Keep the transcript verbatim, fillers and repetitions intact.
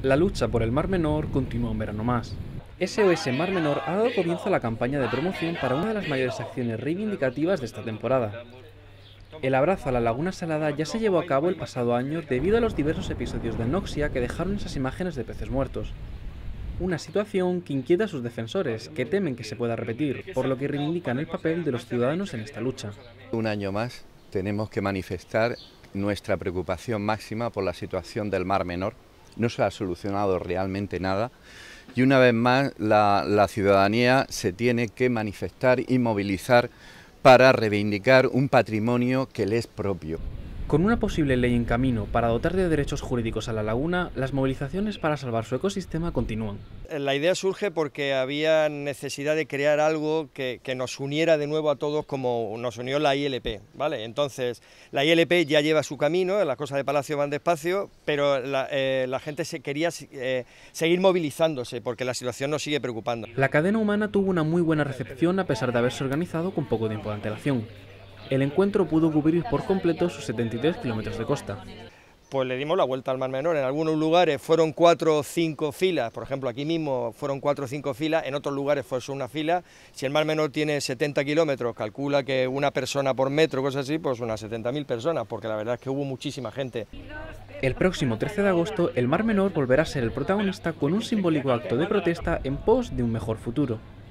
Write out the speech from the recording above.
La lucha por el Mar Menor continúa un verano más. S O S Mar Menor ha dado comienzo a la campaña de promoción para una de las mayores acciones reivindicativas de esta temporada. El abrazo a la Laguna Salada ya se llevó a cabo el pasado año debido a los diversos episodios de anoxia que dejaron esas imágenes de peces muertos. Una situación que inquieta a sus defensores, que temen que se pueda repetir, por lo que reivindican el papel de los ciudadanos en esta lucha. Un año más tenemos que manifestar nuestra preocupación máxima por la situación del Mar Menor. No se ha solucionado realmente nada y una vez más la, la ciudadanía se tiene que manifestar y movilizar para reivindicar un patrimonio que le es propio. Con una posible ley en camino para dotar de derechos jurídicos a la laguna, las movilizaciones para salvar su ecosistema continúan. La idea surge porque había necesidad de crear algo que, que nos uniera de nuevo a todos como nos unió la I L P, ¿vale? Entonces, la I L P ya lleva su camino, las cosas de Palacio van despacio, pero la, eh, la gente se quería eh, seguir movilizándose porque la situación nos sigue preocupando. La cadena humana tuvo una muy buena recepción a pesar de haberse organizado con poco tiempo de antelación. El encuentro pudo cubrir por completo sus setenta y tres kilómetros de costa. Pues le dimos la vuelta al Mar Menor. En algunos lugares fueron cuatro o cinco filas, por ejemplo aquí mismo fueron cuatro o cinco filas, en otros lugares fue solo una fila. Si el Mar Menor tiene setenta kilómetros, calcula que una persona por metro, cosas así, pues unas setenta mil personas, porque la verdad es que hubo muchísima gente. El próximo trece de agosto, el Mar Menor volverá a ser el protagonista con un simbólico acto de protesta en pos de un mejor futuro.